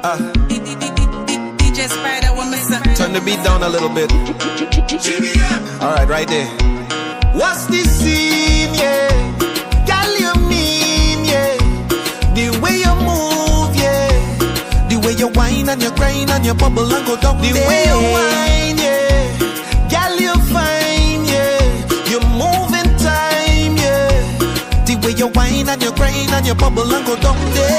DJ Spider, what miss up? Turn the beat down a little bit. Alright, right there. What's the scene, yeah? Girl, you mean, yeah? The way you move, yeah. The way you whine and you grind and you bubble and go down. The way you whine, yeah. Girl, you fine, yeah. You move in time, yeah. The way you whine and you grind and you bubble and go down there.